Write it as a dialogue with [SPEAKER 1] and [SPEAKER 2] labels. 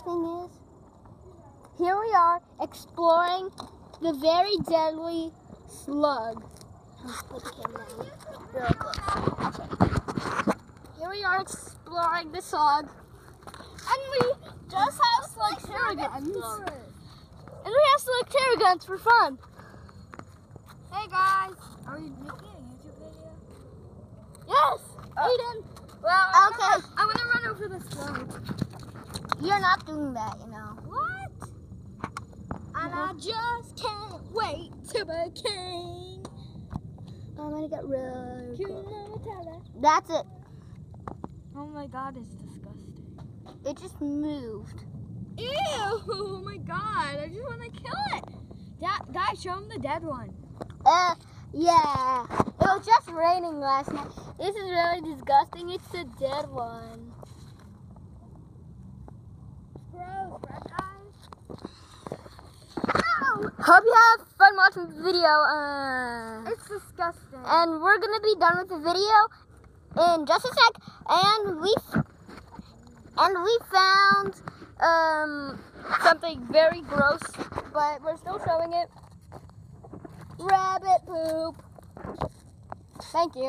[SPEAKER 1] thing is, here we are exploring the very deadly slug. Put the camera down real close. Okay. Here we are exploring the slug, and we just have slug terror guns. And we have slug terror guns for fun.
[SPEAKER 2] Hey guys, are we making a YouTube video?
[SPEAKER 1] Yes, Aiden.
[SPEAKER 2] Well,
[SPEAKER 1] Okay.
[SPEAKER 2] I want to run over the slug.
[SPEAKER 1] You're not doing that, you know.
[SPEAKER 2] What? And I just can't wait to be king.
[SPEAKER 1] I'm gonna get real.
[SPEAKER 2] Nutella.
[SPEAKER 1] That's it.
[SPEAKER 2] Oh my god, it's disgusting.
[SPEAKER 1] It just moved.
[SPEAKER 2] Ew! Oh my god, I just want to kill it. Guys, show him the dead one.
[SPEAKER 1] Yeah. It was just raining last night. This is really disgusting. It's the dead one.
[SPEAKER 2] Gross, right guys?
[SPEAKER 1] Hope you have fun watching the video.
[SPEAKER 2] It's disgusting.
[SPEAKER 1] And we're gonna be done with the video in just a sec. And we found something very gross, but we're still showing it. Rabbit poop. Thank you.